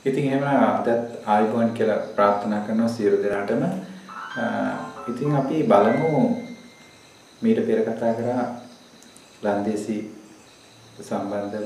ඉතින් එහෙම අදත් ආයුබෝවන් කියලා ප්‍රාර්ථනා කරනවා සියලු දෙනාටම. ඉතින් අපි බලමු මීට පෙර කතා කරා ලන්දේසි සම්බන්ධව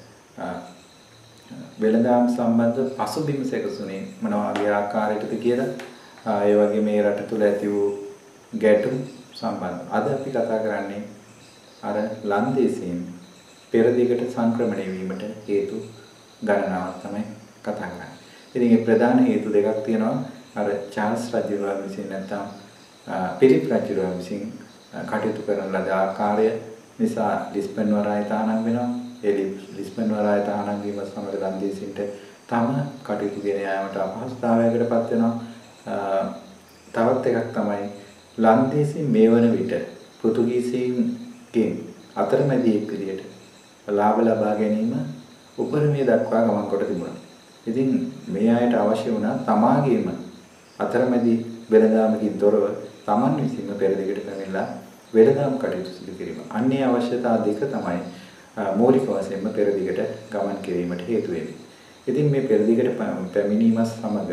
වෙළඳාම් සම්බන්ධ පසුබිම සැකසුනේ මොන වගේ ආකාරයකටද කියලා ඒ වගේ මේ රට තුල ඇති වූ ගැටුම් සම්බන්ධ. අද අපි කතා කරන්නේ අර ලන්දේසියෙන් පෙරදිගට සංක්‍රමණය වීමට හේතු ගණනාවක් තමයි කතා කරන්නේ. ඉතින් ඒ ප්‍රධාන හේතු දෙකක් තියෙනවා. අර චාල්ස් රජුරුවන් විසින් නැත්නම් පිලිප් රජුරුවන් විසින් කටයුතු කරන ලද ආකාරය නිසා ලිස්බන් වරාය තහනම් වෙනවා. ඒ ලිස්බන් වරාය තහනම් වීම සමග ලන්දේසින්ට තම කටයුතු ගෙන යාමට අපහසුතාවයකටපත් වෙනවා. තවත් එකක් තමයි ලන්දේසි මේ වන විට පෘතුගීසීන්ගෙන් අතරමැදියෙක් විදියට ලාභ ලබා ගැනීම උපරිමය දක්වා ගමන් කොට තිබුණා. ඉතින් මේ අයට අවශ්‍ය වුණා තමාගේම අතරමැදි වෙළඳාමකින් තොරව Taman විසින්ම පෙරදිගට පැමිණලා වෙළඳාම් කටයුතු සිදු කිරීම. අන්නේ අවශ්‍යතා දෙක තමයි මූලික වශයෙන්ම පෙරදිගට ගමන් කිරීමට හේතු වෙන්නේ. ඉතින් මේ පෙරදිගට පැමිණීම සමග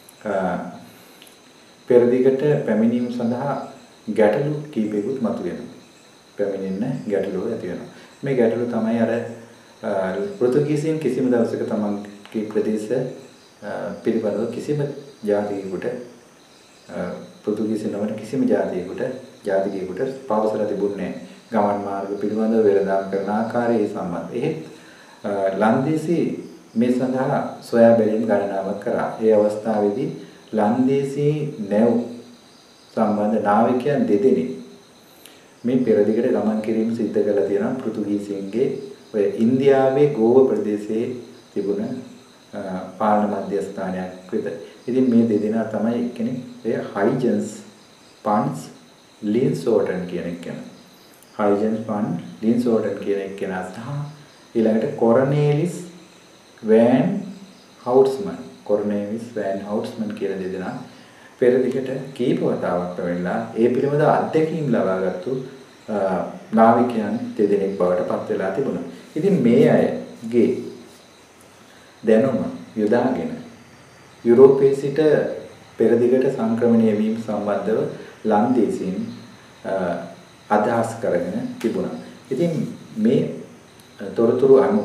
පෙරදිගට පැමිණීම සඳහා ගැටලු කීපයකුත් මතුවෙනවා. පැමිණෙන්න ගැටලුව ඇති වෙනවා. මේ ගැටලුව තමයි අර පෘතුගීසීන් කිසිම දවසක තමන්ගේ ප්‍රදේශ පිළිබඳව කිසිම ජාතිකයෙකුට පෘතුගීසීන් නොවන කිසිම ජාතිකයෙකුට පවසලා තිබුණේ ගමන් මාර්ග පිළිබඳව වෙළඳාම් කරන ආකාරය සම්බන්ධ. එහෙත් ලන්දේසි මේ සඳහා සොයා බැලීම් ගණනාවක් කරා. ඒ අවස්ථාවේදී ලන්දේසි නැව් සම්බන්ධ නාවිකයන් දෙදෙනෙක් මේ පෙරදිගට ගමන් කිරීම සිද්ධ කරලා තියෙනවා පෘතුගීසීන්ගේ ඔය ඉන්දියාවේ ගෝව ප්‍රදේශයේ තිබුණ පාලන මධ්‍යස්ථානයක් විතර. ඉතින් මේ දෙදෙනා තමයි එක්කෙනෙක් ඒ හයිජන්ස් පන්ස් ලින්සෝටන් කියන එක්කෙනා. හයිජන්ස් පන් ලින්සෝටන් කියන එක්කෙනා සහ ඊළඟට කොරනේලිස් වෑන් හවුට්ස්මන්. කොරනේලිස් වෑන් හවුට්ස්මන් කියන දෙදෙනා පෙරදිගට කීප වතාවක් පැමිණලා ඒ පිළිබඳ අත්දැකීම් ලබාගත්තු නාවිකයන් දෙදෙනෙක් බවට පත් වෙලා තිබුණා. ඉතින් මේ අයගේ දැනුම යොදාගෙන යුරෝපයේ සිට පෙරදිගට සංක්‍රමණය වීම සම්බන්ධව ලන්දේසින් අදහස් කරගෙන තිබුණා. ඉතින් මේ තොරතුරු අනුව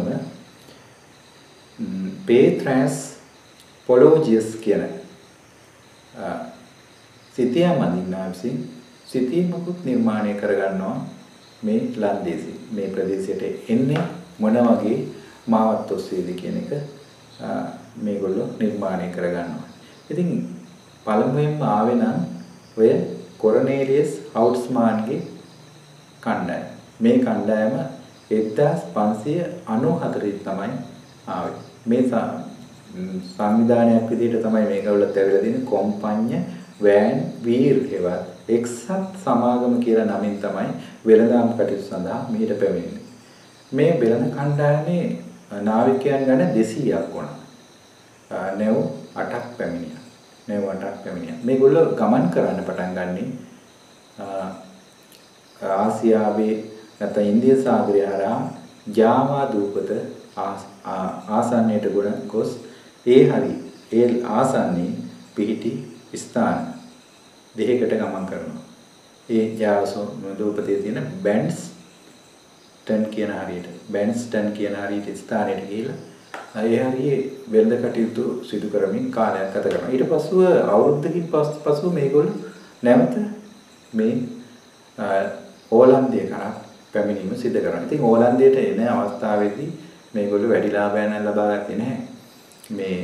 පේත්‍රස් පොලෝජියස් කියන සිතියා මදින්නා විසින් සිතීමකුත් නිර්මාණය කරගන්නවා මේ ලන්දේසි මේ ප්‍රදේශයට එන්නේ මොන වගේ මාවත් ඔස්සේද කියන එක මේගොල්ලෝ නිර්මාණය කරගන්නවා. ඉතින් පළමුවෙන්ම ආවේ නම් ඔය කොරනේලියස් හවුට්ස්මාන්ගේ කණ්ඩායම. මේ කණ්ඩායම 1594 තමයි ආවේ. මේ සංවිධානයක් විදිහට තමයි මේගොල්ලොත් ඇවිල්ලා තියෙන්නේ කොම්පඤ්ඤ වෑන් වීර් හෙවත් එක්සත් සමාගම කියලා නමින් තමයි වෙළඳාම් කටයුතු සඳහා මෙහෙට පැමිණෙන්නේ. මේ වෙළඳ කණ්ඩායමේ නාවිකයන් ගණන් 200ක් වුණා. නැව් 8ක් පැමිණියා. මේගොල්ලෝ ගමන් කරන්න පටන් ගන්නේ ආසියාවේ නැත්නම් ඉන්දියා සාගරය හරහා ජාවා දූපත ආසන්නයට ගොස් ඒ ආසන්නයේ පිහිටි ස්ථාන දෙකකට ගමන් කරනවා. ඒ ජාවා දූපතේ තියෙන බැන්ඩ්ස්ටන් කියන හරියට ස්ථානයට ගිහිල්ලා ඒ හරියේ වෙළඳ කටයුතු සිදු කරමින් කාලයක් ගත කරනවා. ඊට පස්ව අවුරුද්දකින් පසු මේගොල්ලෝ නැවත මේ ඕලන්දය කරා පැමිණීම සිදු කරනවා. ඉතින් ඕලන්දයට එන අවස්ථාවේදී මේගොල්ලෝ වැඩි ලාභයන් ලබා ගත්තේ නැහැ. මේ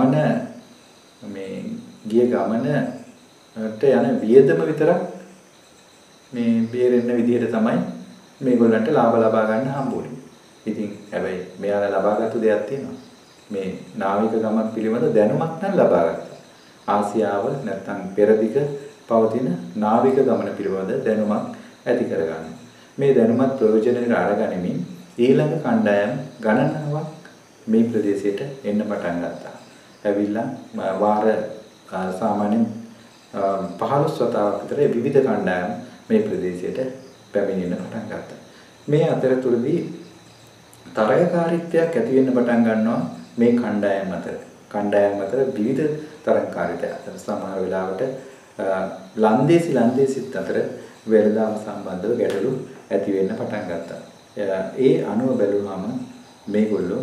ගිය ගමනට යන වියදම විතරක් මේ බේරෙන්න විදිහට තමයි මේගොල්ලන්ට ලාභ ලබා ගන්න හම්බුනේ. ඉතින් හැබැයි මෙයාලා ලබාගත්තු දෙයක් තියෙනවා. මේ නාවික ගමන් පිළිබඳ දැනුමක් නම් ලබාගත්තා. ආසියාව නැත්නම් පෙරදිග පවතින නාවික ගමන පිළිබඳ දැනුමක් ඇති කරගන්න. මේ දැනුමත් ප්‍රයෝජනෙට අරගනිමින් ඊළඟ කණ්ඩායම් ගණනාවක් මේ ප්‍රදේශයට එන්න පටන් ගත්තා. ඇවිල්ලා වාර සාමාන්‍යයෙන් 15 වතාවක් විතර විවිධ කණ්ඩායම් මේ ප්‍රදේශයට පැමිණෙන්න පටන් ගත්තා. මේ අතරතුරදී තරගකාරීත්වයක් ඇති වෙන්න පටන් ගන්නවා මේ කණ්ඩායම් අතර. කණ්ඩායම් අතර විවිධ තරංකාරිතා සමහර වෙලාවට ලන්දේසිත් අතර වෙළඳාම සම්බන්ධව ගැටලු ඇති වෙන්න පටන් ගත්තා. ඒ අනුව බැලුවාම මේගොල්ලෝ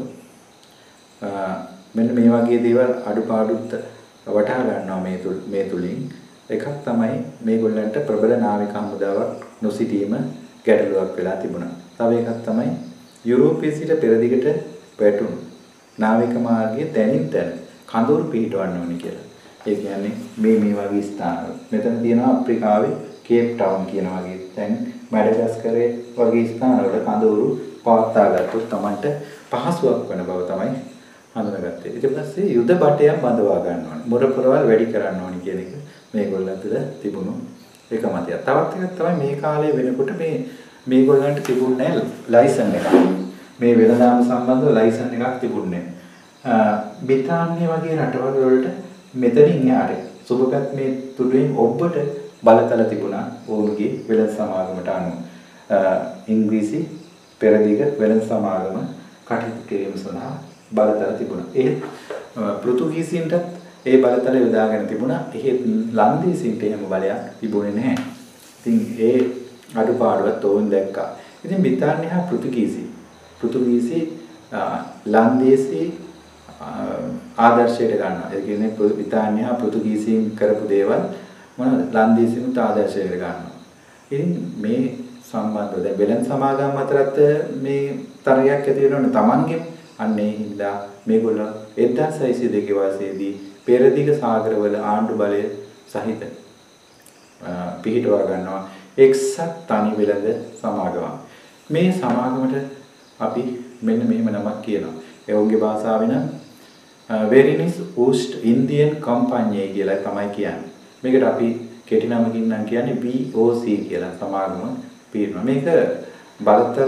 මෙන්න මේ වගේ දේවල් අඩුපාඩුත් වටහා ගන්නවා මේ තුලින්. එකක් තමයි මේගොල්ලන්ට ප්‍රබල නාවික හමුදාවක් නොසිටීම ගැටලුවක් වෙලා තිබුණා. තව එකක් තමයි යුරෝපයේ සිට පෙරදිගට පැටුණු නාවික මාර්ගයේ තැනින් තැන කඳවුරු පිහිටවන්න ඕනේ කියලා. ඒ කියන්නේ මේ වගේ ස්ථානවල. මෙතන තියෙනවා අප්‍රිකාවේ කේප් ටවුන් කියන වගේ තැන්, මැඩගස්කරේ වගේ ස්ථානවල කඳවුරු පවත්වා ගත්තොත් Tamanට පහසුවක් වෙන බව තමයි හඳුනාගත්තේ. ඊට පස්සේ යුද බටයක් බඳවා ගන්න ඕනේ. මොරපොරවල් වැඩි කරන්න ඕනේ කියන එක මේගොල්ලන් තුළ තිබුණු එක මතයක්. තවත් එකක් තමයි මේ කාලේ වෙනකොට මේගොල්ලන්ට තිබුණේ ලයිසන් එකක්. මේ වෙළඳාම සම්බන්ධව ලයිසන් එකක් තිබුණේ. බ්‍රිතාන්‍ය වගේ රටවල් වලට මෙතනින් යාරේ සුබපත් මේ තුඩුවෙන් ඔබට බලතල තිබුණා ඔවුන්ගේ වෙළඳ සමාගමට අනුව. ඉංග්‍රීසි පෙරදිග වෙළඳ සමාගම කටයුතු කිරීම සඳහා බලතල තිබුණා. ඒ පෘතුගීසීන්ටත් ඒ බලතල යොදාගෙන තිබුණා. එහෙත් ලන්දේසීන්ට එහෙම බලයක් තිබුණේ නැහැ. ඉතින් ඒ අඩුපාඩුවත් ඕන් දැක්කා. ඉතින් බ්‍රිතාන්‍ය හා පෘතුගීසි ලන්දේසි ආදර්ශයට ගන්නවා. ඒ කියන්නේ බ්‍රිතාන්‍ය හා පෘතුගීසීන් කරපු දේවල් ලන්දේසීනුත් ආදර්ශයට ගන්නවා. ඉතින් මේ සම්බන්ධව දැන් වෙළඳ සමාගම් අතරත් මේ තරගයක් ඇති වෙනවනේ Tamanගෙම. අන්න ඒ හින්දා මේගොල්ලෝ 1602 වසරේදී පෙරදිග සාගරවල ආණ්ඩු බලය සහිත පිහිටවා ගන්නවා එක්සත් තනි වෙළඳ සමාගමක්. මේ සමාගමට අපි මෙන්න මෙහෙම නමක් කියනවා. ඒ ඔවුන්ගේ භාෂාවෙන් Verenigde Oost-Indian Compagnie කියලා තමයි කියන්නේ. මේකට අපි කෙටි නමකින් නම් කියන්නේ VOC කියලා සමාගම පිරිනවා. මේක බලතල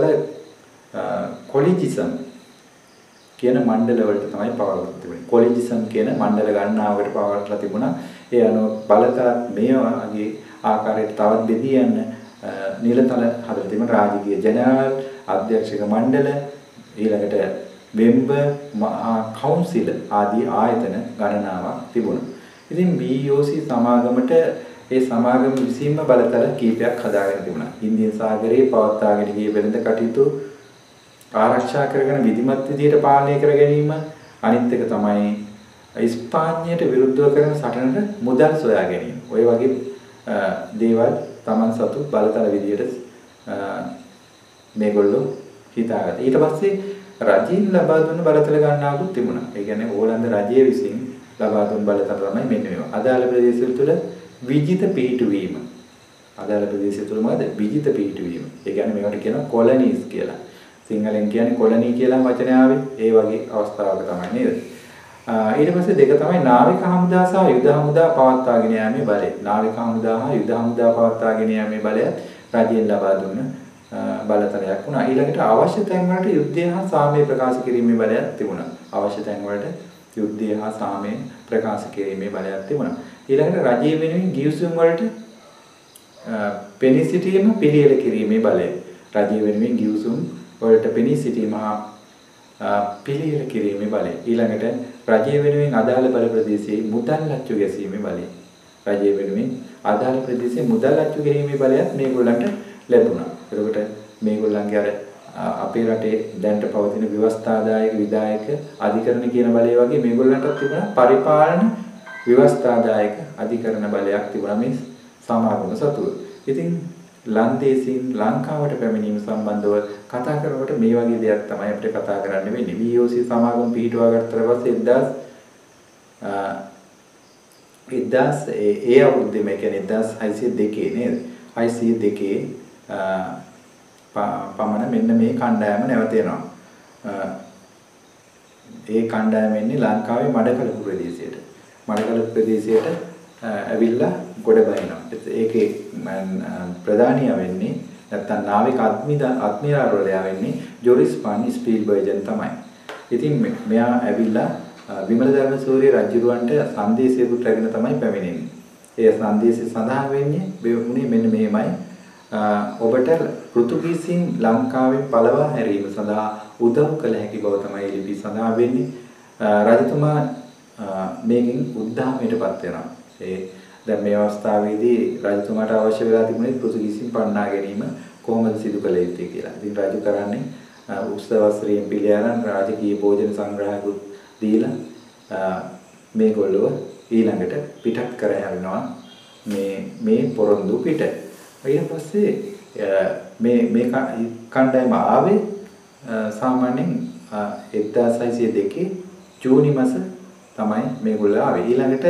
කොලිජිසම් කියන මණ්ඩල වලට තමයි පවරලා තිබුණේ. කොලිජිසම් කියන මණ්ඩල ගණනාවකට පවරලා තිබුණා. ඒ අනුව බලතල මේ වගේ ආකාරයට තවත් බෙදී යන නිලතල හදලා තිබෙන රාජකීය ජනරල් අධ්‍යක්ෂක මණ්ඩල ඊළඟට වෙම්බර් මහා කවුන්සිල් ආදී ආයතන ගණනාවක් තිබුණා. ඉතින් VOC සමාගමට ඒ සමාගම විසින්ම බලතල කීපයක් හදාගෙන තිබුණා. ඉන්දියන් සාගරයේ පවත්වාගෙන ගිය වෙළඳ කටයුතු ආරක්ෂා කරගෙන විධිමත් විදියට පාලනය කර ගැනීම, අනිත් එක තමයි ඉස්පාඤ්ඤයට විරුද්ධව කරන සටනට මුදල් සොයා ගැනීම. ඔය වගේ දේවල් Taman සතු බලතල විදියට මේගොල්ලෝ හිතාගත්තා. ඊට පස්සේ රජයෙන් ලබා දුන්න බලතල ගණනාවකුත් තිබුණා. ඒ කියන්නේ ඕලන්ද රජය විසින් ලබා දුන් බලතල තමයි මෙන්න මේවා. අදාළ ප්‍රදේශවල තුල විජිත පිහිටුවීම. අදාළ ප්‍රදේශය තුල මොකද? විජිත පිහිටුවීම. ඒ කියන්නේ මේවට කියනවා කොලනීස් කියලා. සිංහලෙන් කියන්නේ කොලනී කියලා වචනය ආවේ. ඒ වගේ අවස්ථාවක තමයි නේද? ඊට පස්සේ දෙක තමයි නාවික හමුදා සහ යුද හමුදා පවත්වාගෙන යාමේ බලය. නාවික හමුදා හා යුද හමුදා පවත්වාගෙන යාමේ බලය රජයෙන් ලබා දුන්න බලතලයක් වුණා. ඊළඟට අවශ්‍ය තැන් වලට යුද්ධය හා සාමය ප්‍රකාශ කිරීමේ බලයක් තිබුණා. අවශ්‍ය තැන් වලට යුද්ධය හා සාමය ප්‍රකාශ කිරීමේ බලයක් තිබුණා. ඊළඟට රජය වෙනුවෙන් ගිවිසුම් වලට පෙනී සිටීම පිළියෙල කිරීමේ බලය. රජය වෙනුවෙන් ගිවිසුම් වලට පෙනී සිටීම හා පිළියෙල කිරීමේ බලය. ඊළඟට රජය වෙනුවෙන් අදාළ බල ප්‍රදේශයේ මුදල් අච්චු ගැසීමේ බලය. රජය වෙනුවෙන් අදාළ ප්‍රදේශයේ මුදල් අච්චු ගැනීමේ බලයත් මේගොල්ලන්ට ලැබුණා. එතකොට මේගොල්ලන්ගේ අර අපේ රටේ දැනට පවතින ව්‍යවස්ථාදායක විධායක අධිකරණ කියන බලය වගේ මේගොල්ලන්ටත් තිබුණා පරිපාලන ව්‍යවස්ථාදායක අධිකරණ බලයක් තිබුණා මේ සමාගම සතුව. ඉතින් ලන්දේසීන් ලංකාවට පැමිණීම සම්බන්ධව කතා කරනකොට මේ වගේ දෙයක් තමයි අපිට කතා කරන්න වෙන්නේ. VOC සමාගම පිහිටුවා ගත්තට පස්සේ ඒ අවුරුද්දේ මේ කියන්නේ 1602 නේද? 602 පමණ මෙන්න මේ කණ්ඩායම නැවත එනවා. ඒ කණ්ඩායම එන්නේ ලංකාවේ මඩකලපු ප්‍රදේශයට. මඩකලපු ප්‍රදේශයට ඇවිල්ලා ගොඩ බහිනවා. ඒකේ ප්‍රධානියා වෙන්නේ නැත්තම් නාවික අද්මිරාල්වරයා වෙන්නේ ජොරිස් ෆන් ස්පීල්බර්ජන් තමයි. ඉතින් මෙයා ඇවිල්ලා විමල ධර්මසූරිය රජුරවන්ට සංදේශයකට රැගෙන තමයි පැමිණෙන්නේ. ඒ සංදේශය සඳහන් වෙන්නේ මෙන්න මේමයි. ඔබට පෘතුගීසීන් ලංකාවෙන් පළවා හැරීම සඳහා උදව් කළ හැකි බව තමයි ලිපි සඳහන් වෙන්නේ. රජතුමා මේකින් උද්ධාමයටපත් වෙනවා. දැන් මේ අවස්ථාවේදී රජතුමාට අවශ්‍ය වෙලා තිබුණේ පෘතුගීසින් පන්නා ගැනීම කොහොමද සිදු කළ යුත්තේ කියලා. ඉතින් රජු කරන්නේ උත්සවස්ත්‍රීන් පිළිඅරන් රාජකීය භෝජන සංග්‍රහයකුත් දීලා මේගොල්ලෝ ඊළඟට පිටත් කර හැරෙනවා මේ පොරොන්දු පිට. ඊට පස්සේ මේ කණ්ඩායම ආවේ සාමාන්‍යයෙන් 1602 ජූනි මාස තමයි මේගොල්ලෝ ආවේ. ඊළඟට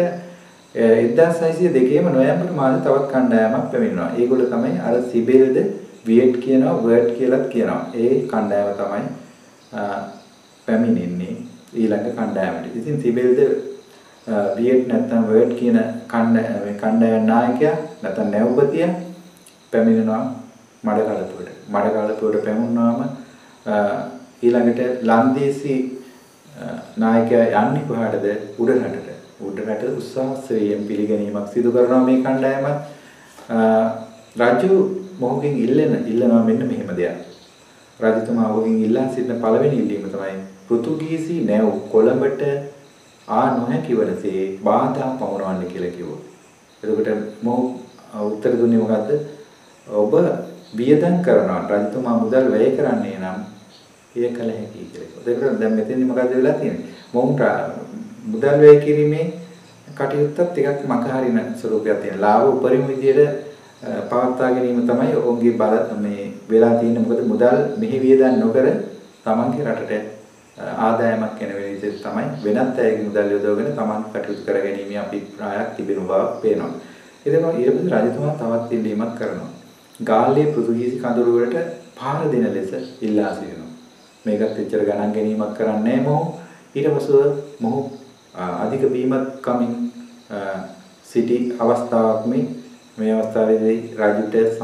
1602ම නොවැම්බර් මාසෙ තවත් කණ්ඩායමක් පැමිණෙනවා. ඒගොල්ලෝ තමයි අර සිබෙල්ද වියට් කියනවා වර්ඩ් කියලාත් කියනවා. ඒ කණ්ඩායම තමයි පැමිණෙන්නේ ඊළඟ කණ්ඩායමට. ඉතින් සිබෙල්ද වියට් නැත්නම් වර්ඩ් කියන කණ්ඩායම් නායකයා නැත්නම් නැව්පතියා පැමිණෙනවා මඩකලපුවට. මඩකලපුවට පැමුණාම ඊළඟට ලන්දේසි නායකයා යන්නේ කොහාටද? උඩරටට. උඩරට උත්සාහයෙන් පිළිගැනීමක් සිදු කරනවා මේ කණ්ඩායම. රජු මොහොකින් ඉල්ලනවා මෙන්න මෙහෙම දෙයක්. රජතුමා මොහොකින් ඉල්ලා සිටින පළවෙනි ඉල්ලීම තමයි පෘතුගීසි නැව් කොළඹට නොහැකි වනසේ බාධා පමුණවන්න කියලා කිව්වා. එතකොට මොහු උත්තර දුන්නේ මොකද්ද? ඔබ වියදම් කරනවා රජතුමා මුදල් වැය කරන්නේ නම් එය කළ හැකියි කියලා. ඒකට දැන් මෙතෙන්දි මොකද වෙලා තියෙන්නේ? මොහුට මුදල් වැය කිරීමේ කටයුත්තත් ටිකක් මකහරින ස්වරූපයක් තියෙනවා. ලාභ උපරිම විදියට පවත්වා ගැනීම තමයි ඔවුන්ගේ බල මේ වෙලා තියෙන්නේ. මොකද මුදල් මෙහි වියදම් නොකර තමන්ගේ රටට ආදායමක් එන විදිහට තමයි වෙනත් අයගේ මුදල් යොදවගෙන තමන් කටයුතු කර ගැනීමේ අභිප්‍රායයක් තිබෙන බව පේනවා. ඊට පස්සේ රජතුමා තවත් ඉල්ලීමක් කරනවා. ගාල්ලේ පෘතුගීසි කඳවුරු වලට පාර දෙන ලෙස ඉල්ලා සිටිනවා. මේකත් එච්චර ගණන් ගැනීමක් කරන්නේ මොහු. ඊට පස්සේ මොහු අධික බීමත් කමින් සිටි අවස්ථාවක් මේ අවස්ථාවේදී රජුට සහ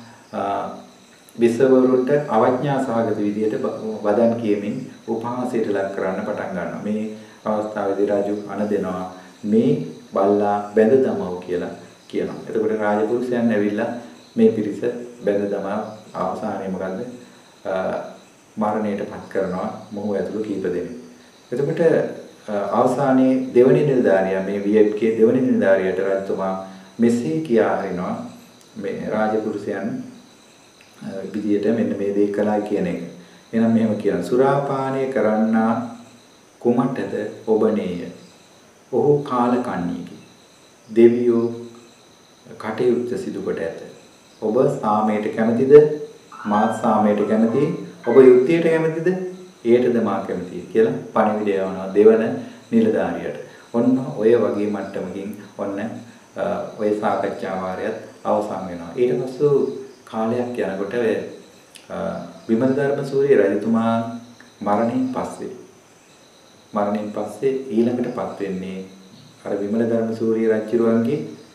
බිසවරුන්ට අවඥා සහගත විදියට වදන් කියමින් උපහාසයට ලක් කරන්න පටන් ගන්නවා. මේ අවස්ථාවේදී රජු අණ දෙනවා මේ බල්ලා බැඳ දමව කියලා කියනවා. එතකොට රාජපුරුෂයන් ඇවිල්ලා මේ පිරිස බැඳ දමා අවසානයේ මොකද්ද? මරණයටපත් කරනවා මොහු ඇතුළු කීප දෙනෙක්. එතකොට අවසානයේ දෙවනි නිලධාරියා මේ වියට්ගේ දෙවනි නිලධාරියට රජතුමා මෙසේ කියා හරිනවා මේ රාජපුරුෂයන් විදියට මෙන්න මේ දේ කළා කියන එක. එහෙනම් මෙහෙම කියනවා සුරාපානය කරන්නා කුමටද ඔබනේය. ඔහු කාලකන්ණියකි. දෙවියෝ කටයුත්ත සිදු කොට ඇත. ඔබ සාමයට කැමතිද? මාත් සාමයට කැමතියි. ඔබ යුක්තියට කැමතිද? ඒටද මා කැමතියි කියලා පණිවිඩය යවනවා දෙවන නිලධාරියට. ඔන්න ඔය වගේ මට්ටමකින් ඔන්න ඔය සාකච්ඡා වාරයත් අවසන් වෙනවා. ඊට පස්සේ කාලයක් යනකොට විමල ධර්මසූරිය රජතුමා මරණයෙන් පස්සේ ඊළඟටපත් වෙන්නේ අර විමල ධර්මසූරිය රජුරුවන්ගේ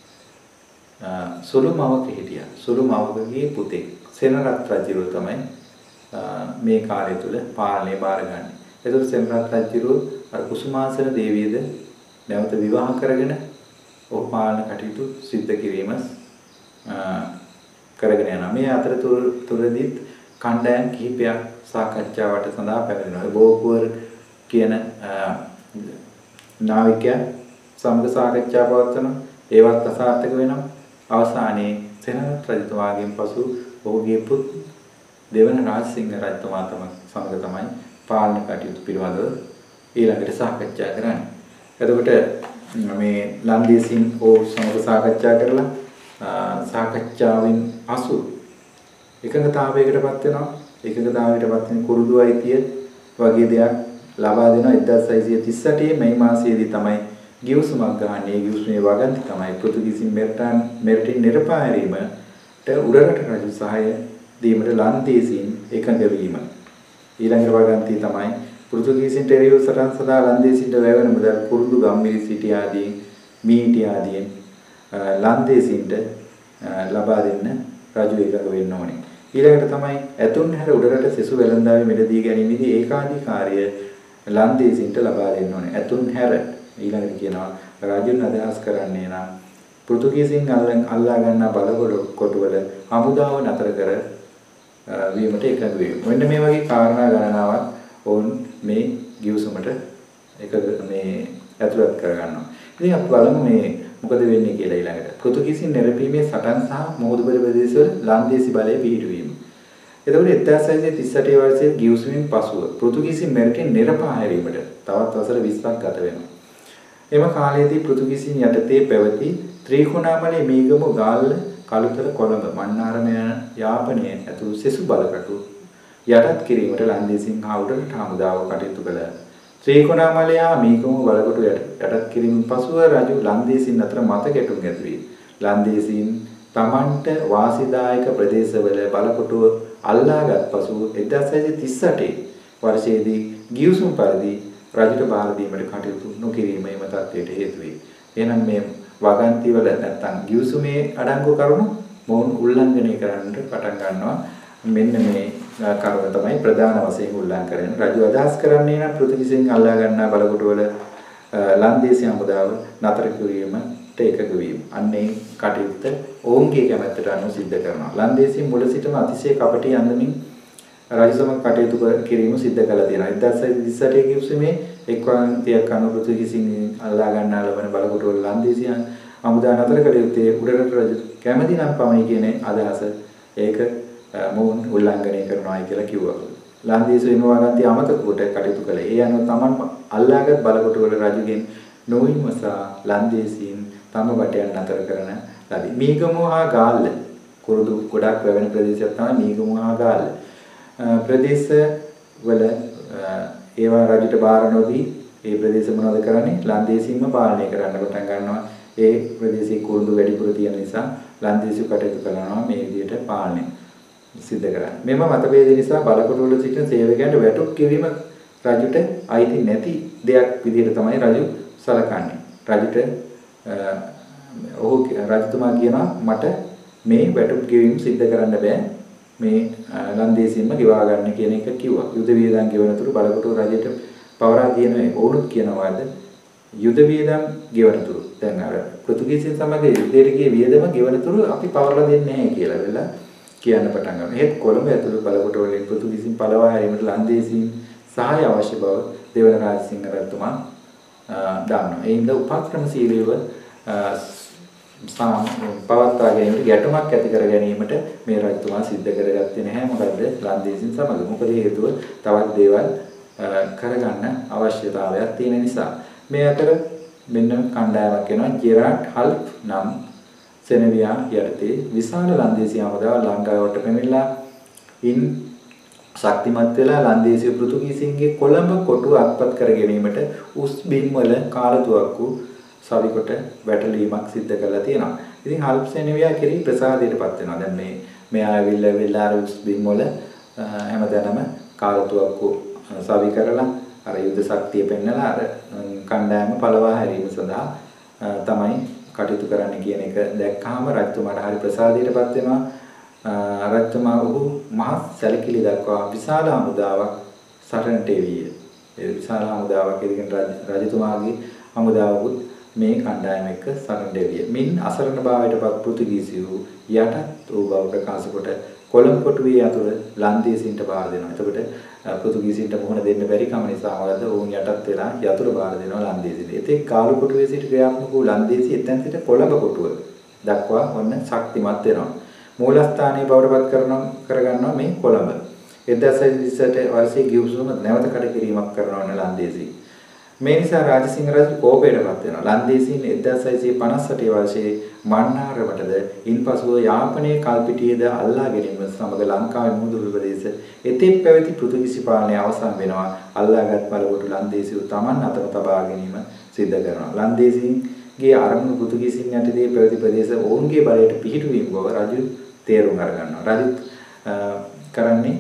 සුළු මවක හිටියා. සුළු මවකගේ පුතෙක් සෙනරත් රජුරුව තමයි මේ කාලය තුල පාලනය බාරගන්නේ. ඒතකොට සෙනරත් රජුරුව අර කුසුමාසන දේවියද නැවත විවාහ කරගෙන ඔහු පාලන කටයුතු සිද්ධ කිරීම කරගෙන යනවා. මේ අතරතුරදී කණ්ඩායම් කිහිපයක් සාකච්ඡාවට සඳහා පැමිණෙනවා. බෝකුවර් කියන නාවිකයා සමග සාකච්ඡා පවත්වනවා. ඒවත් අසාර්ථක වෙනවා. අවසානයේ සෙනරත් රජතුමාගෙන් පසු ඔහුගේ පුත් දෙවන රාජසිංහ රජතුමා සමග තමයි පාලන කටයුතු පිළිබඳව ඊළඟට සාකච්ඡා කරන්නේ. එතකොට මේ ලන්දේසින් ඔහු සමග සාකච්ඡා කරලා සාකච්ඡාවෙන් පසු එකඟතාවයකටපත් වෙනවා. එකඟතාවයකටපත් වෙන කුරුදු අයිතිය වගේ දෙයක් ලබා දෙනවා. 1638 මේ මාසයේදී තමයි ගිවිසුමක් ගහන්නේ. ගිවිසුමේ වගන්ති තමයි පෘතුගීසින් මෙරටින් නිරපායරීමට උඩරට රජු සහාය දීමට ලන්දේසින් එකඟ වීම. ඊළඟ වගන්ති තමයි පෘතුගීසින් ටෙරියෝ සටන් සදා ලන්දේසින්ට වැවෙන මුදල් කුරුදු ගම්මිරි සිටි ආදී මීටි ආදී ලන්දේසින්ට ලබා දෙන්න රජු එකඟ වෙන්න ඕනේ. ඊළඟට තමයි ඇතුන් හැර උඩරට සෙසු වෙළඳාමේ මිලදී ගැනීමේදී ඒකාධිකාරිය ලන්දේසින්ට ලබා දෙන්න ඕනේ. ඇතුන් හැර ඊළඟට කියනවා රජුන් අදහස් කරන්නේ නම් පෘතුගීසින් අල්ලා ගන්නා බලකොටුවල හමුදාව නතර කර වීමට එකඟ වීම. මෙන්න මේ වගේ කාරණා ගණනාවක් ඔවුන් මේ ගිවිසුමට මේ ඇතුළත් කරගන්නවා. ඉතින් අපි බලමු මේ මොකද වෙන්නේ කියලා ඊළඟට. පෘතුගීසින් නිරපීමේ සටන් සහ මුහුදුබඩ ප්‍රදේශවල ලන්දේසි බලය පිහිටුවීම. එතකොට 1938 වර්ෂයේ ගිවිසුමින් පසුව පෘතුගීසි මෙරටින් නිරපා හැරීමට තවත් වසර 20ක් ගත වෙනවා. එම කාලයේදී පෘතුගීසින් යටතේ පැවති ත්‍රිකුණාමලේ මීගමු ගාල්ල කළුතර කොළඹ මන්නාරම යාපනයේ ඇතුළු සෙසු බලකටු යටත් කිරීමට ලන්දේසින් හා උඩරට හමුදාව කටයුතු කළා. ත්‍රිකුණාමලේ හා මීගමු බලකටු යටත් කිරීමෙන් පසුව රජු ලන්දේසින් අතර මත ගැටුම් ඇති වී ලන්දේසින් තමන්ට වාසිදායක ප්‍රදේශවල බලකොටුව අල්ලාගත් පසු 1938 වර්ෂයේදී ගිවිසුම් පරිදි රජුට බාර දීමට කටයුතු නොකිරීම එම තත්ත්වයට හේතු වේ. එහෙනම් මේ වගන්තිවල නැත්තම් ගිවිසුමේ අඩංගු කරුණු මොවුන් උල්ලංඝනය කරන්නට පටන් ගන්නවා. මෙන්න මේ කරුණ තමයි ප්‍රධාන වශයෙන් උල්ලංඝනය කරන්නේ. රජු අදහස් කරන්නේ නම් පෘථිවියෙන් අල්ලා ගන්නා බලකොටුවල ලන්දේසි හමුදාව නතර කිරීමට එකඟ වීම. අන්නේ කටයුත්ත ඔවුන්ගේ කැමැත්තට අනුව සිද්ධ කරනවා. ලන්දේසි මුල සිටම අතිශය කපටි අන්දමින් රජ සමග කටයුතු කිරීම සිද්ධ කළා තියෙනවා. 1938 ගිවිසුමේ එක් වගන්තියක් අනුව පෘථිවියෙන් අල්ලා ගන්නා ලබන බලකොටුවල ලන්දේසි හමුදා නතර කළ යුත්තේ උඩරට රජු කැමැති නම් පමණයි කියන අදහස ඒක මොවුන් උල්ලංඝනය කරනවා කියලා කිව්වා. ලන්දේසි එම වගන්ති අමතක කොට කටයුතු කළේ. ඒ අනුව තමන් අල්ලාගත් බලකොටුවල රජුගෙන් නොවිමසා ලන්දේසීන් තම බටයන් නතර කරන ලදී. මීගමු හා ගාල්ල කුරුදු ගොඩක් වැවෙන ප්‍රදේශයක් තමයි මීගමු හා ගාල්ල. ප්‍රදේශවල ඒවා රජුට බාර නොදී ඒ ප්‍රදේශ මොනවද කරන්නේ? ලන්දේසීන්ම පාලනය කරන්න පටන් ගන්නවා. ඒ ප්‍රදේශයේ කුරුදු වැඩිපුර තියෙන නිසා ලන්දේසීන් කටයුතු කරනවා මේ විදිහට පාලනය සිද්ධ කරන්නේ. මෙම මතභේද නිසා බලකොටුවල සිටින සේවකයන්ට වැටුප් කිරීම රජුට අයිති නැති දෙයක් විදිහට තමයි රජු සලකන්නේ. රජුට රජතුමා කියනවා මට මේ වැටුප් ගෙවීම සිද්ධ කරන්න බෑ. මේ ලන්දේසින්ම ගෙවා ගන්න කියන එක කිව්වා. යුද වියදම් ගෙවනතුරු බලකොටුව රජයට පවරා දිනන ඕනුත් කියනවාද යුද වියදම් ගෙවනතුරු. දැන් අර පෘතුගීසින් සමග යුද්ධයට ගිය වියදම ගෙවනතුරු අපි පවරලා දෙන්නේ නැහැ කියලා වෙලා කියන්න පටන් ගන්නවා. ඒත් කොළඹ ඇතුළු බලකොටුව වලින් පෘතුගීසින් පළවා හැරීමට ලන්දේසින් සහාය අවශ්‍ය බව දෙවන රාජසිංහ රජතුමා දන්නවා. ඒ හින්දා උපක්‍රමශීලීව පවත්වා ගැනීමට ගැටුමක් ඇති කර ගැනීමට මේ රජතුමා සිද්ධ කරගත්තේ නැහැ. මොකද ලන්දේසින් සමග. මොකද හේතුව තවත් දේවල් කරගන්න අවශ්‍යතාවයක් තියෙන නිසා. මේ අතර මෙන්න කණ්ඩායමක් වෙනවා ජෙරාඩ් හල්ෆ් නම් සෙනෙවියා යටතේ විශාල ලන්දේසි හමුදාව ලංකාවට පැමිණලා ඉන් ශක්තිමත් වෙලා ලන්දේසි පෘතුගීසින්ගේ කොළඹ කොටුව අත්පත් කර ගැනීමට උස් බිම් වල කාලතුවක්කු සවිකොට වැටලීමක් සිද්ධ කරලා තියෙනවා. ඉතින් හල්ෆ් සෙනෙවියා කෙරෙහි ප්‍රසාදයටපත් වෙනවා. දැන් මෙයා ඇවිල්ලා උස් බිම් වල හැමදැනම කාලතුවක්කු සවි කරලා අර යුද ශක්තිය පෙන්නලා අර කණ්ඩායම පළවා හැරීම සඳහා තමයි කටයුතු කරන්න කියන එක දැක්කහම රජතුමාට හරි ප්‍රසාදයටපත් වෙනවා. රජතුමා ඔහු මහත් සැලකිලි දක්වා විශාල හමුදාවක් සරණට එවිය. ඒ විශාල හමුදාවක් ඉදිරියෙන් රජතුමාගේ හමුදාවකුත් මේ කණ්ඩායම එක්ක සරණට එවිය. මින් අසරණ භාවයටපත් පෘතුගීසියු යටත් වූ බව ප්‍රකාශ කොට කොළඹ කොටුවේ අතුර ලන්දේසින්ට බාර දෙනවා. එතකොට පෘතුගීසින්ට මුහුණ දෙන්න බැරි කම නිසා මොකද ඔවුන් යටත් වෙලා යතුරු බාර දෙනවා ලන්දේසින්ට. ඒතේ කාලු කොටුවේ සිට ක්‍රියාත්මක වූ ලන්දේසි එතෙන් සිට කොළඹ කොටුව දක්වා ඔන්න ශක්තිමත් වෙනවා. මූලස්ථානයේ බවටපත් කරගන්නවා මේ කොළඹ. 1938 වර්ෂයේ ගිවිසුම නැවත කඩ කිරීමක් කරනවා ලන්දේසි. මේ නිසා රාජසිංහ රජු කෝපයටපත් වෙනවා. ලන්දේසින් 1958 වර්ෂයේ මන්නාරමටද ඉන්පසුව යාපනයේ කල්පිටියේද අල්ලා ගැනීම සමග ලංකාවේ මුහුදුරු ප්‍රදේශ එතෙක් පැවති පෘතුගීසි පාලනය අවසන් වෙනවා. අල්ලාගත් බලකොටු ලන්දේසියු Taman අතම තබා ගැනීම සිද්ධ කරනවා. ලන්දේසින්ගේ අරමුණු පෘතුගීසින් යටතේ පැවති ප්‍රදේශ ඔවුන්ගේ බලයට පිහිටුවීම බව රජු තේරුම් අරගන්නවා. රජු කරන්නේ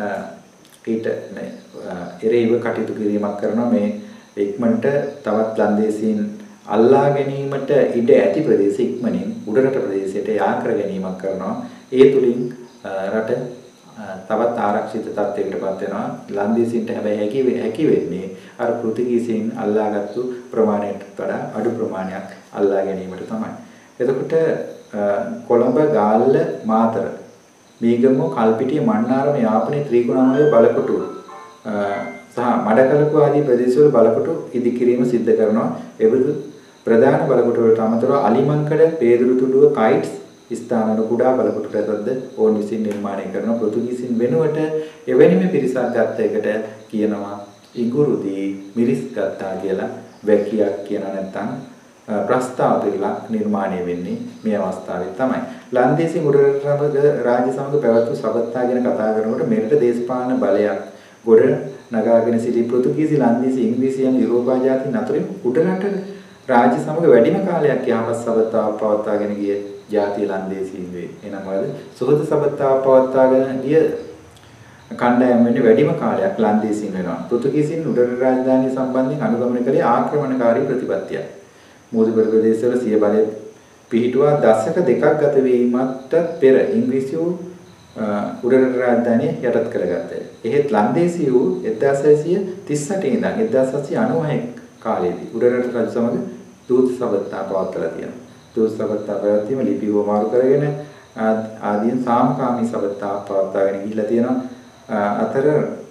ඊට එරෙහිව කටයුතු කිරීමක් කරනවා. මේ ඉක්මනට තවත් ලන්දේසීන් අල්ලා ගැනීමට ඉඩ ඇති ප්‍රදේශ ඉක්මනින් උඩරට ප්‍රදේශයට යා කර ගැනීමක් කරනවා. ඒ තුලින් රට තවත් ආරක්ෂිත තත්ත්වයකටපත් වෙනවා. ලන්දේසීන්ට හැබැයි හැකි වෙන්නේ අර පෘතුගීසීන් අල්ලාගත්තු ප්‍රමාණයට වඩා අඩු ප්‍රමාණයක් අල්ලා ගැනීමට තමයි. එතකොට කොළඹ ගාල්ල මාතර මීගම කල්පිටිය මන්නාරම යාපනයේ ත්‍රිකුණාමලයේ බලකොටුව සහ මඩකලපු ආදී ප්‍රදේශවල බලකොටු ඉදිකිරීම සිද්ධ කරනවා. එබඳු ප්‍රධාන බලකොටු වලට අමතරව අලිමංකඩ, පේදුරුතුඩුව, කයිට්ස් ස්ථානවල කුඩා බලකොටු රැසක්ද ඕන් විසින් නිර්මාණය කරන පෘතුගීසින් වෙනුවට එවැනිම පිරිසක් ගත්ත එකට කියනවා ඉඟුරුදී මිරිස් ගත්තා කියලා. වැකියක් කියන නැත්නම් ප්‍රස්තාව පිළිලා නිර්මාණය වෙන්නේ මේ අවස්ථාවේ තමයි. ලන්දේසි මුඩරට සමග රාජ්‍ය සමග පැවැත්වූ සබත්තා ගැන කතා කරනකොට මෙරට දේශපාලන බලයක් ගොඩ නගාගෙන සිටි පෘතුගීසි, ලන්දේසි, ඉංග්‍රීසි යන යුරෝපා ජාතීන් අතරින් උඩරට රාජ්‍ය සමග වැඩිම කාලයක් යහපත් සබත්තාවක් පවත්වාගෙන ගිය ජාතිය ලන්දේසීන් වේ. එනම් වල සුහද සබත්තාවක් පවත්වාගෙන ගිය කණ්ඩායම් වෙන්නේ වැඩිම කාලයක් ලන්දේසීන් වෙනවා. පෘතුගීසින් උඩරට රාජධානිය සම්බන්ධයෙන් අනුගමනය කළේ ආක්‍රමණකාරී ප්‍රතිපත්තියක්. මූලික ප්‍රදේශවල සිය බලය පිහිටුවා දශක දෙකක් ගත වීමට පෙර ඉංග්‍රීසියෝ උඩරට රාජධානිය යටත් කරගත්තා. එහෙත් ලන්දේසියෝ 1638 ඉඳන් 1796 කාලයේදී උඩරට රජු සමග දූත සබත්තා පවත්වලා තියෙනවා. දූත සබත්තා පැවැත්වීම ලිපි වමාරු කරගෙන ආදීන් සාමකාමී සබත්තා පවත්වාගෙන ගිහිල්ලා තියෙනවා. අතර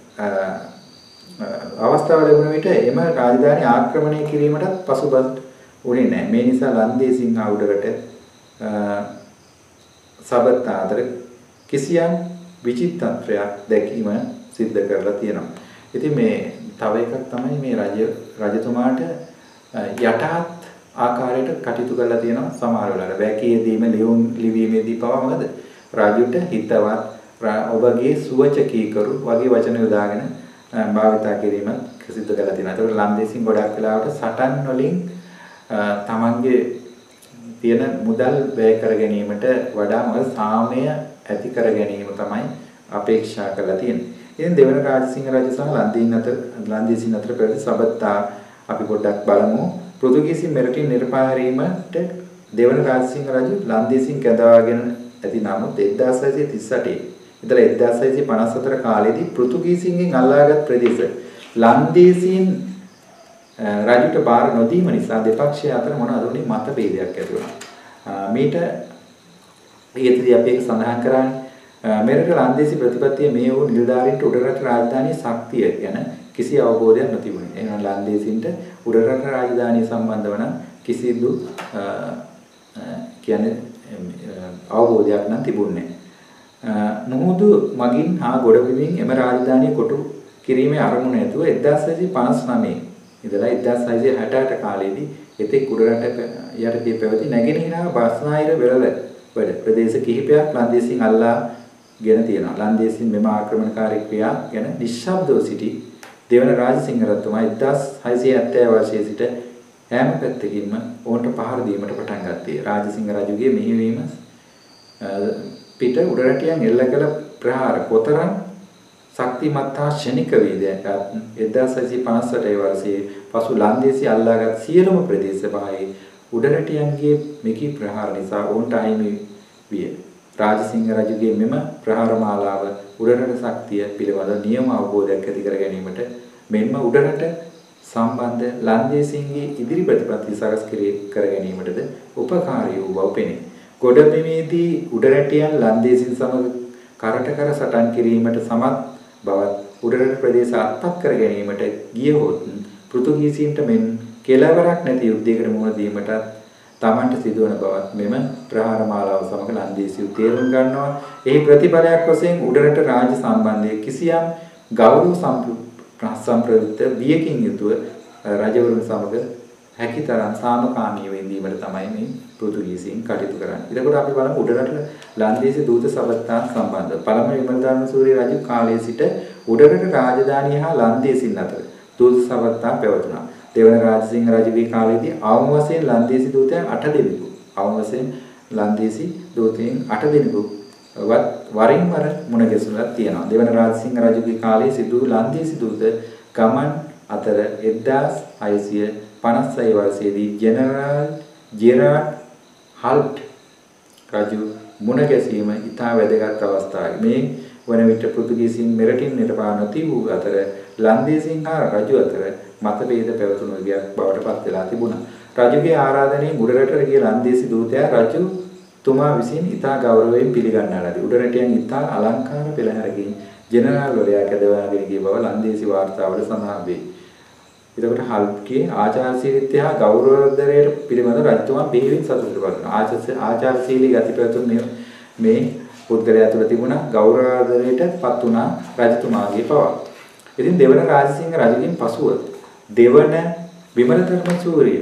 අවස්ථාව ලැබුණ විට එම රාජධානි ආක්‍රමණය කිරීමටත් පසුබට උනේ නැහැ. මේ නිසා ලන්දේසින් ආඋඩරට සබත්තා අතර කිසියම් විචිත්තත්වයක් දැකීම සිද්ධ කරලා තියෙනවා. ඉතින් මේ තව එකක් තමයි මේ රජතුමාට යටහත් ආකාරයට කටයුතු කරලා තියෙනවා සමහර වෙලාවට. වැකියදීම ලියුම් ලිවීමේදී පවා මොකද රජුට හිතවත් ඔබගේ සුවචකීකරු වගේ වචන යොදාගෙන භාවිතා කිරීම සිද්ධ කරලා තියෙනවා. ඒකට ලන්දේසින් ගොඩක් වෙලාවට සටන් වලින් තමන්ගේ තියෙන මුදල් වැය කර ගැනීමට වඩා මොකද සාමය ඇති කර ගැනීම තමයි අපේක්ෂා කරලා තියෙන්නේ. ඉතින් දෙවන රාජසිංහ රජු සහ ලන්දේසින් අතර පැවති සබත්තා අපි පොඩ්ඩක් බලමු. පෘතුගීසින් මෙරටින් නිර්පාරීමට දෙවන රාජසිංහ රජු ලන්දේසින් කැඳවාගෙන ඇති නමුත් 1638 ඉඳලා 1654 කාලෙදී පෘතුගීසින්ගෙන් අල්ලාගත් ප්‍රදේශ ලන්දේසින් රජුට බාර නොදීම නිසා දෙපක්ෂය අතර මොනවද උනේ මතභේදයක් ඇති වුණා. මේට ඊයේදී අපි ඒක සඳහන් කරන්නේ මෙරට ලන්දේසි ප්‍රතිපත්තිය මේ වූ නිලධාරීන්ට උඩරට රාජධානියේ ශක්තිය ගැන කිසි අවබෝධයක් නොතිබුණේ. එහෙනම් ලන්දේසින්ට උඩරට රාජධානිය සම්බන්ධ වන කිසිදු කියන්නේ අවබෝධයක් නම් තිබුණේ නැහැ. මුහුදු මගින් හා ගොඩබිමින් එම රාජධානිය කොටු කිරීමේ අරමුණ ඇතුව 1659 ඉඳලා 1668 කාලයේදී එතෙක් උඩරට යටතේ පැවති නැගෙනහිර බස්නාහිර වෙරළ වැඩ ප්‍රදේශ කිහිපයක් ලන්දේසින් අල්ලාගෙන තියෙනවා. ලන්දේසින් මෙම ආක්‍රමණකාරී ක්‍රියා ගැන නිශ්ශබ්දව සිටි දෙවන රාජසිංහ රජතුමා 1670 වර්ෂයේ සිට හැම පැත්තකින්ම ඔවුන්ට පහර දීමට පටන් ගත්තේ. රාජසිංහ රජුගේ මෙහෙයවීම පිට උඩරටියන් එල්ල කළ ප්‍රහාර කොතරම් ශක්තිමත් හා ශනික වේද 1658 වර්ෂයේ පසු ලන්දේසි අල්ලාගත් සියලුම ප්‍රදේශ බාහිර උඩරටියන්ගේ මෙකී ප්‍රහාර නිසා ඔවුන්ට අහිමි විය. රාජසිංහ රජුගේ මෙම ප්‍රහාර මාලාව උඩරට ශක්තිය පිළිබඳ නියම අවබෝධයක් ඇති කර ගැනීමට මෙන්ම උඩරට සම්බන්ධ ලන්දේසින්ගේ ඉදිරි ප්‍රතිපත්ති සකස් කර ගැනීමටද උපකාරී වූ බව පෙනේ. ගොඩබිමේදී උඩරටියන් ලන්දේසින් සමග කරට කර සටන් කිරීමට සමත් බවත් උඩරට ප්‍රදේශ අත්පත් කර ගැනීමට ගියහොත් පෘතුගීසීන්ට මෙන් කෙලවරක් නැති යුද්ධයකට මුහුණ දීමට තමන්ට සිදුවන බවත් මෙම ප්‍රහාර මාලාව සමග ලන්දේසියු තේරුම් ගන්නවා. එහි ප්‍රතිඵලයක් වශයෙන් උඩරට රාජ්‍ය සම්බන්ධයේ කිසියම් ගෞරව සම්ප්‍රයුක්ත බියකින් යුතුව රජවරුන් සමග හැකිතරම් සාමකාමීව ඉඳීමට තමයි මේ පෘතුගීසීන් කටයුතු කරන්නේ. එතකොට අපි බලමු උඩරට ලන්දේසි දූත සබත්තා සම්බන්ධව. පළමුව විමලධර්ම සූරිය රජු කාලයේ සිට උඩරට රාජධානිය හා ලන්දේසින් අතර දූත සබත්තා පැවතුණා. දෙවන රාජසිංහ රජුගේ කාලයේදී අවම වශයෙන් ලන්දේසි දූතයන් 8 දෙනෙකු අවම වශයෙන් ලන්දේසි දූතයන් 8 දෙනෙකු වරින් වර මුණ ගැසුණා තියෙනවා. දෙවන රාජසිංහ රජුගේ කාලයේ සිදු ලන්දේසි දූත ගමන් අතර 1656 වර්ෂයේදී ජෙනරාල් ජෙරාඩ් හල්ට් රජු මුණ ගැසීම ඉතා වැදගත් අවස්ථාවක්. මේ වන විට පෘතුගීසීන් මෙරටින් නිර්මාණ නොතිබූ අතර ලන්දේසින් හා රජු අතර මතභේද පැවතුණු ගියක් බවට පත් වෙලා තිබුණා. රජුගේ ආරාධනයෙන් උඩරට ගිය ලන්දේසි දූතයා රජතුමා විසින් ඉතා ගෞරවයෙන් පිළිගන්නා ලදී. උඩරටයන් ඉතා අලංකාර පෙළහැරකින් ජෙනරාල්වරයා කැඳවාගෙන ගිය බව ලන්දේසි වාර්තාවල සඳහන් වේ. එතකොට හල්කේ ආචාරශීලීත්වය හා ගෞරවදරයට පිළිබඳ රජතුමා බෙහෙවින් සතුටු වෙනවා. ආචාරශීලී ගති පැවතුම් මේ පුද්ගලයා තුළ තිබුණා ගෞරවාදරයට පත් වුණා රජතුමාගේ පවා. ඉතින් දෙවන රාජසිංහ රජුගෙන් පසුව දෙවන විමලධර්ම සූරිය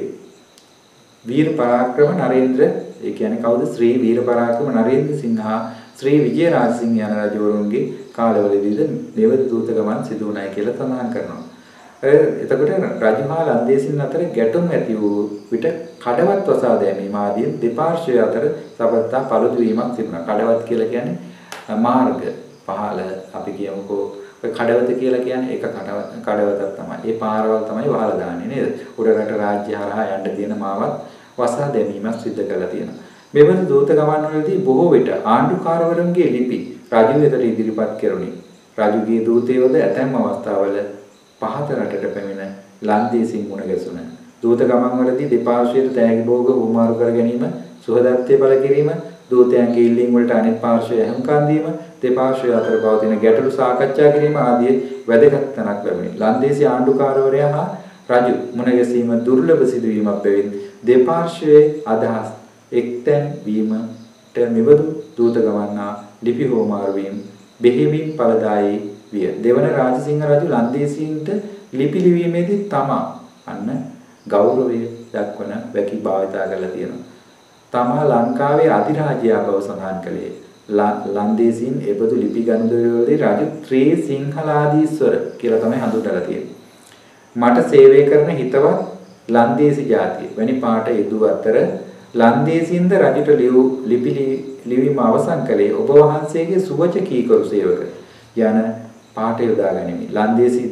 වීර පරාක්‍රම නරේන්ද්‍ර ඒ කියන්නේ කවුද? ශ්‍රී වීර පරාක්‍රම නරේන්ද්‍ර සිංහ ශ්‍රී විජය රාජසිංහ යන රජවරුන්ගේ කාලවලදීද දෙවන දූත ගමන් සිදු වුණායි කියලා සඳහන් කරනවා. එතකොට රජමහා ලන්දේසින් අතර ගැටුම් ඇති වූ විට කඩවත් වසා දැමීම ආදී දෙපාර්ශ්වය අතර සබත්තා පළුදු වීමක් තිබුණා. කඩවත් කියලා කියන්නේ මාර්ග පහළ අපි කියමුකෝ කඩවත කියලා කියන්නේ ඒක කඩවතක් තමයි. ඒ පාරවල් තමයි වහලා දාන්නේ නේද? උඩරට රාජ්‍ය හරහා යන්න තියෙන මාවත් වසා දැමීමක් සිදු කරලා තියෙනවා. මෙවැනි දූත ගමන් වලදී බොහෝ විට ආණ්ඩුකාරවරුන්ගේ ලිපි රජු වෙතට ඉදිරිපත් කෙරුණි. රජුගේ දූතයෝද ඇතැම් අවස්ථාවල පහත රටට පැමිණ ලන්දේසින් මුණ ගැසුණ. දූත ගමන් වලදී දෙපාර්ශ්වයට තෑගි භෝග හුවමාරු කර ගැනීම, සුහදත්වය බල කිරීම, දූතයන්ගේ ඉල්ලීම් වලට අනෙක් පාර්ශ්වය ඇහුම්කන් දීම, දෙපාර්ශ්වය අතර පවතින ගැටලු සාකච්ඡා කිරීම ආදී වැදගත් තැනක් ලැබුණි. ලන්දේසි ආණ්ඩුකාරවරයා හා රජු මුණ ගැසීම දුර්ලභ සිදුවීමක් බැවින් දෙපාර්ශ්වයේ අදහස් එක්තැන් වීමට මෙබඳු දූත ගමන් හා ලිපි හුවමාරු වීම බෙහෙවින් ඵලදායී විය. දෙවන රාජසිංහ රජු ලන්දේසීන්ට ලිපි ලිවීමේදී තමා අන්න ගෞරවය දක්වන වැකි භාවිතා කරලා තියෙනවා. තමා ලංකාවේ අධිරාජයා බව සඳහන් කළේ. ලන්දේසීන් එබඳු ලිපි ගනුදෙනුවලදී රජු ත්‍රී සිංහලාදීස්වර කියලා තමයි හඳුන්වලා තියෙන්නේ. මට සේවය කරන හිතවත් ලන්දේසි ජාතිය වැනි පාට යෙදුව අතර ලන්දේසින්ද රජුට ලිපි ලිවීම අවසන් කළේ ඔබ වහන්සේගේ සුවච කීකරු සේවක යන පාට යොදා ගැනීම. ලන්දේසි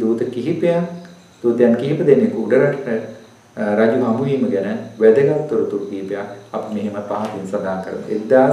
දූතයන් කිහිප දෙනෙකු උඩරට රජු හමු වීම ගැන වැදගත් තොරතුරු කිහිපයක් අපි මෙහෙම පහකින් සඳහන් කරමු.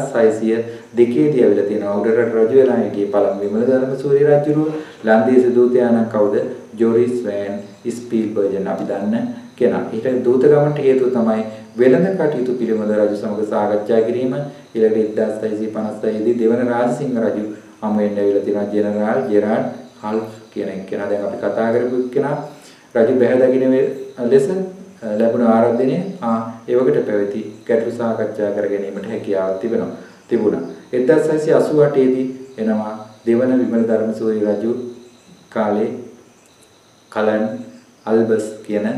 1602 දී ඇවිල්ලා තියෙනවා උඩරට රජු වෙලා හිටියේ පළමු විමලධර්ම සූරිය රජුරුව. ලන්දේසි දූතයාණන් කවුද? ජොරිස් වෑන් ස්පීල්බර්ජන් අපි දන්න කෙනා. ඊට දූත ගමන්ට හේතුව තමයි වෙළඳ කටයුතු පිළිබඳ රජු සමග සාකච්ඡා කිරීම. ඊළඟට 1656 දී දෙවන රාජසිංහ රජු හමු වෙන්න ඇවිල්ලා තියෙනවා ජෙනරාල් ජෙරාඩ් හල්ෆ් කියන කෙනා. දැන් අපි කතා කරපු කෙනා රජු බැහැදකින ලෙස ලැබුණ ආරාධනය ඒවකට පැවති ගැටළු සාකච්ඡා කර ගැනීමට හැකියාවක් තිබුණා. 1688 දී එනවා දෙවන විමලධර්ම සූරිය රජු කාලේ කලන් අල්බස් කියන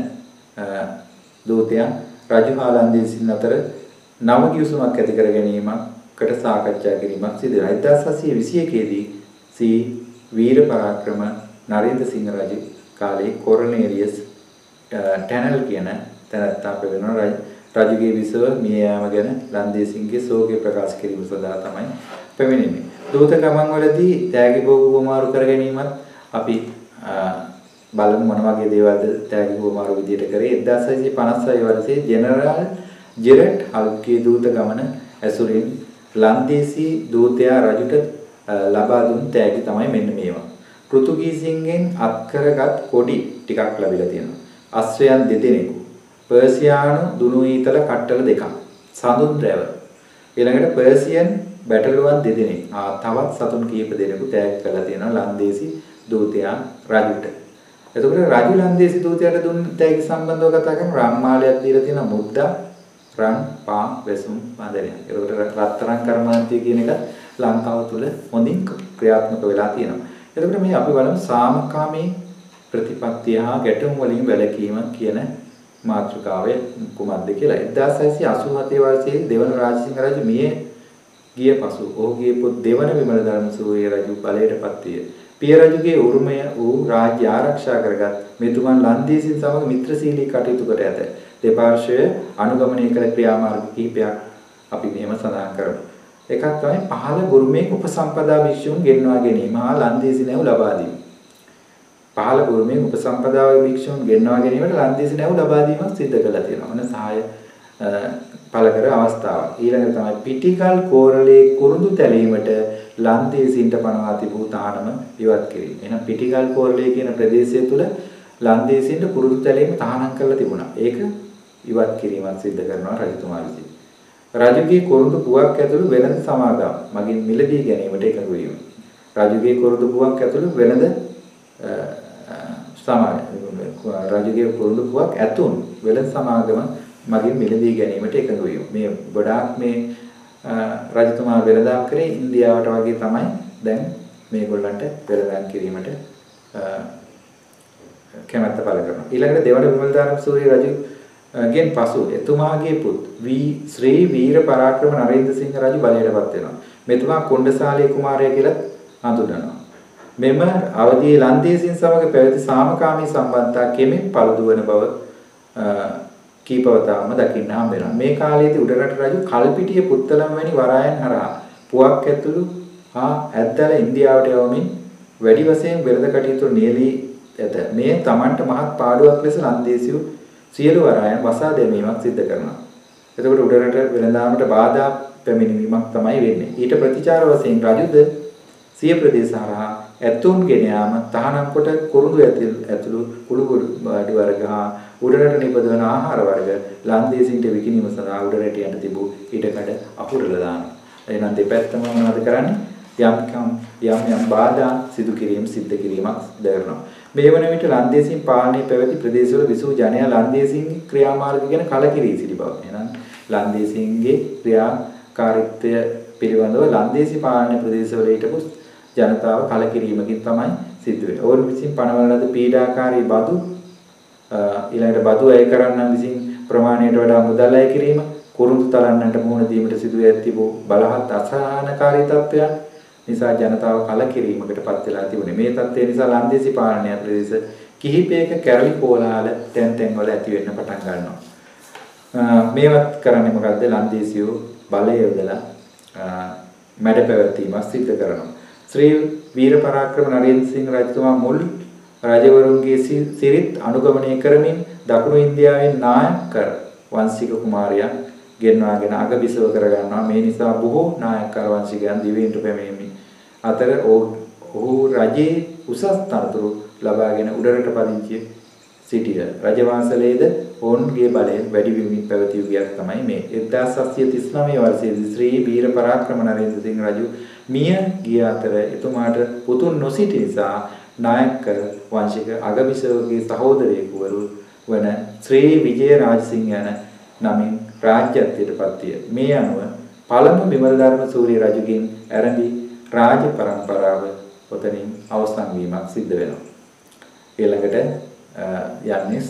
දූතයා රජු හා ලන්දේසින් අතර නව කිවිසුමක් ඇති කර ගැනීමකට සාකච්ඡා කිරීමක් සිදු වෙනවා. 1721 දී සී වීර පරාක්‍රම නරේන්ද්‍ර සිංහ රජු කාලේ කොර්නේලියස් ටැනල් කියන තැනැත්තා පෙවෙනවා රජුගේ විසව මිය යාම ගැන ලන්දේසින්ගේ ශෝකය ප්‍රකාශ කිරීම සඳහා තමයි පැමිණෙන්නේ. දූත ගමන් වලදී තෑගි භෝග වමාරු කර ගැනීමත් අපි බලමු මොන වගේ දේවල්ද තෑගි වමාරු විදියට කරේ. 1656 වර්ෂයේ ජෙනරාල් ජෙරට් හල්කේ දූත ගමන ඇසුරින් ලන්දේසි දූතයා රජුට ලබා දුන් තෑගි තමයි මෙන්න මේවා. පෘතුගීසින්ගෙන් අත්කරගත් කොඩි ටිකක් ලැබිලා තියෙනවා. අශ්වයන් දෙදෙනෙකු, පර්සියානු දුනු ඊතල කට්ටල දෙකක්, සඳුන් රැව. ඊළඟට පර්සියන් බැටළුවන් දෙදෙනෙක්. තවත් සතුන් කීප දෙනෙකු තෑග් කරලා තියෙනවා ලන්දේසි දූතයා රජුට. එතකොට රජු ලන්දේසි දූතයාට දුන්න තෑගි සම්බන්ධව කතා කරන රාම්මාලයක් දීලා තියෙනවා මුද්දා, රන්, පා, වැසුම්, බඳරයක්. එතකොට රත්තරන් කර්මාන්තය කියන එක ලංකාව තුල හොඳින් ක්‍රියාත්මක වෙලා තියෙනවා. එතකොට මේ අපි බලමු සාමකාමී ප්‍රතිපත්තිය හා ගැටුම් වලින් වැළකීම කියන මාතෘකාවේ කුමක්ද කියලා. 1687 වර්ෂයේ දෙවන රාජසිංහ රජු මිය ගිය පසු ඔහුගේ පුත් දෙවන විමලධර්ම සූරිය රජු බලයටපත් විය. පිය රජුගේ උරුමය වූ රාජ්‍ය ආරක්ෂා කරගත් මෙතුමන් ලන්දේසින් සමග මිත්‍රශීලී කටයුතු කර ඇත. දෙපාර්ශ්වය අනුගමනය කළ ක්‍රියාමාර්ග කිහිපයක් අපි මෙහෙම සඳහන් කරමු. එකක් තමයි පහළ බුරුමේ උපසම්පදා භික්ෂුන් ගෙන්වා ගැනීම හා ලන්දේසි නැව් ලබා දීම. පහළ බුරුමේ උපසම්පදා භික්ෂුන් ගෙන්වා ගැනීමට ලන්දේසි නැව් ලබා දීමක් සිදු කළා තියෙනවා. ඔන්න සහාය පළ කර අවස්ථාවක්. ඊළඟට තමයි පිටිකල් කෝරළේ කුරුඳු තැලීමට ලන්දේසින්ට පනවා තිබූ තහනම ඉවත් කිරීම. එහෙනම් පිටිකල් කෝරළේ කියන ප්‍රදේශය තුල ලන්දේසින්ට කුරුඳු තැලීම තහනම් කරලා තිබුණා. ඒක ඉවත් කිරීමක් සිදු කරනවා රජතුමා විසින්. රජුගේ කුරුඳු පුවක් ඇතුළු වෙළඳ සමාගම් මගින් මිලදී ගැනීමට එකඟ වීම. රජුගේ කුරුදු පුවක් ඇතුළු වෙනද රජුගේ කුරුදු පුවක් ඇතුන් වෙළඳ සමාගම මගින් මිලදී ගැනීමට එකඟ වීම. මේ ගොඩාක් මේ රජතුමා වෙළඳාම් කරේ ඉන්දියාවට වගේ තමයි දැන් මේගොල්ලන්ට වෙළඳාම් කිරීමට කැමැත්ත පළ කරනවා. ඊළඟට දෙවන විමලධාරම සූරිය රජුගෙන් පසු එතුමාගේ පුත් ශ්‍රී වීර පරාක්‍රම නරේන්ද්‍ර සිංහ රජු බලයටපත් වෙනවා. මෙතුමා කොණ්ඩසාලී කුමාරයා කියලා හඳුන්වනවා. මෙම අවදී ලන්දේසින් සමග පැවති සාමකාමී සම්බන්ධතා කෙමෙන් පළුදුවන බව කීපවතාවම දකින්න හම්බ වෙනවා. මේ කාලයේදී උඩරට රජු කල්පිටිය පුත්තලම වැනි වරායන් හරහා පුවක් ඇතුළු ඇද්දල ඉන්දියාවට යවමින් වැඩි වශයෙන් වෙළඳ කටයුතු නියැලී ඇත. මේ Tamanට මහත් පාඩුවක් ලෙස ලන්දේසියු සියලු වරායන් වසා දැමීමක් සිදු කරනවා. එතකොට උඩරට වෙළඳාමට බාධා පැමිණීමක් තමයි වෙන්නේ. ඊට ප්‍රතිචාර වශයෙන් රජුද සිය ප්‍රදේශ හරහා ඇතුන් ගෙන යාම තහනම් කොට කුරුදු ඇතුළු කුළු බඩු වර්ග හා උඩරට නිපදවන ආහාර වර්ග ලන්දේසින්ට විකිණීම සඳහා උඩරටයන්ට තිබූ ඉඩකඩ අහුරලා දානවා. එහෙනම් දෙපැත්තම මොනවද කරන්නේ? යම් බාධා සිදු කිරීමක් දරනවා. මේ වන විට ලන්දේසින් පාලනය පැවති ප්‍රදේශවල විසූ ජනයා ලන්දේසින්ගේ ක්‍රියාමාර්ග ගැන කලකිරී සිටි බව. එහෙනම් ලන්දේසින්ගේ ක්‍රියාකාරීත්වය පිළිබඳව ලන්දේසි පාලන ප්‍රදේශවල හිටපු ජනතාව කලකිරීමකින් තමයි සිද්ධ වෙන්නේ. ඔවුන් විසින් පනවන ලද පීඩාකාරී බදු ඊළඟට බදු අය කරන්නන් විසින් ප්‍රමාණයට වඩා මුදල් අය කිරීම, කුරුඳු තලන්නන්ට මුහුණ දීමට සිදු වී ඇතිබූ බලහත් අසහනකාරී තත්ත්වයන් නිසා ජනතාව කලකිරීමකටපත් වෙලා තිබුණේ. මේ තත්ත්වය නිසා ලන්දේසි පාලනය ප්‍රදේශ කිහිපයක කැරලි කෝලාහල තැන් වල ඇති වෙන්න පටන් ගන්නවා. මේවත් කරන්නේ මොකද්ද? ලන්දේසියෝ බලය යොදලා මැඩ පැවැත්වීමක් සිදු කරනවා. ශ්‍රී වීර පරාක්‍රම නරේන්ද්‍ර සිංහ රජතුමා මුල් රජවරුන්ගේ සිරිත් අනුගමනය කරමින් දකුණු ඉන්දියාවේ නායක වංශික කුමාරයා ගෙන්වාගෙන අගබිසව කරගන්නවා. මේ නිසා බොහෝ නායක වංශිකයන් දිවයිනට පැමිණීමේ අතර ඔහු රජයේ උසස් තනතුරු ලබාගෙන උඩරට පදිංචි සිටිය. රජවංශලයේද ඔවුන්ගේ බලය වැඩි වෙමින් පැවති යුගයක් තමයි මේ. 1739 වර්ෂයේදී ශ්‍රී වීර පරාක්‍රම නරේන්ද්‍ර සිංහ රජු මිය ගිය අතර එතුමාට පුතුන් නොසිටි නිසා නායක වංශික අගබිසවගේ සහෝදරයෙකුවරු වන ශ්‍රී විජය රාජසිංහ යන නමින් රාජ්‍යත්වයට පත් විය. මේ අනුව පළමු විමලධර්ම සූරිය රජුගෙන් ආරම්භි රාජ පරම්පරාව ඔතනින් අවසන් වීමක් සිද්ධ වෙනවා. ඊළඟට යන්නේ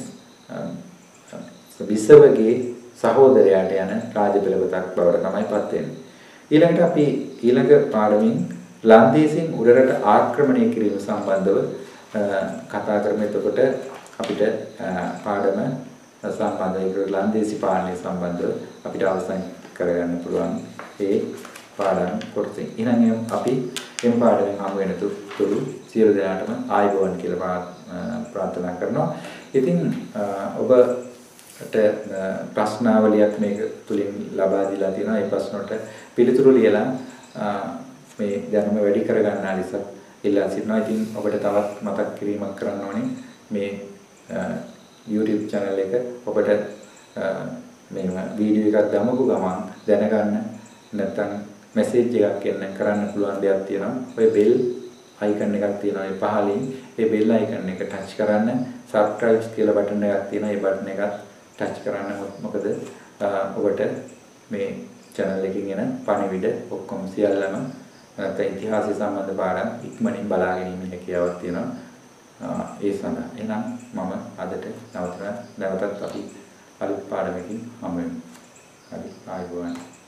බිසවගේ සහෝදරයාට යන රාජ පෙළපතක් බවට තමයි පත් වෙන්නේ. ඊළඟට අපි ඊළඟ පාඩමින් ලන්දේසින් උඩරට ආක්‍රමණය කිරීම සම්බන්ධව කතා කරමු. එතකොට අපිට පාඩම සම්බන්ධව ලන්දේසි පාලනය සම්බන්ධව අපිට අවසන් කරගන්න පුළුවන් ඒ පාඩම් කොටසින්. ඊළඟ අපි මේ පාඩමෙන් හමු වෙන තුරු සියලු දෙනාටම ආයුබෝවන් කියලා ප්‍රාර්ථනා කරනවා. ඉතින් ඔබට ප්‍රශ්නාවලියක් මේක තුලින් ලබා දීලා තියෙනවා. ඒ ප්‍රශ්න වලට පිළිතුරු ලියලා මේ දැනුම වැඩි කරගන්න ලෙස ඉල්ලා සිටිනවා. ඉතින් ඔබට තවත් මතක් කිරීමක් කරන්න ඕනේ මේ YouTube channel එක ඔබට මේ වීඩියෝ එකක් දාමුකු ගමන් දැනගන්න නැත්නම් මැසේජ් එකක් එන්න කරන්න පුළුවන් දෙයක් තියෙනවා. ඔය bell icon එකක් තියෙනවා. ඒ පහලින් ඒ bell icon එක touch කරන්න subscribe කියලා බටන් එකක් තියෙනවා. ඒ බටන් එක touch කරන්න. මොකද ඔබට මේ channel එකකින් එන පණිවිඩ ඔක්කොම සියල්ලම ඉතිහාසය සම්බන්ධ පාඩම් ඉක්මනින් බලාගෙන ඉන්න හැකියාවක් තියෙනවා. ඒ සඳහා එහෙනම් මම අදට නැවතත් අපි අලුත් පාඩමකින් හමු වෙමු. හරි ආයුබෝවන්.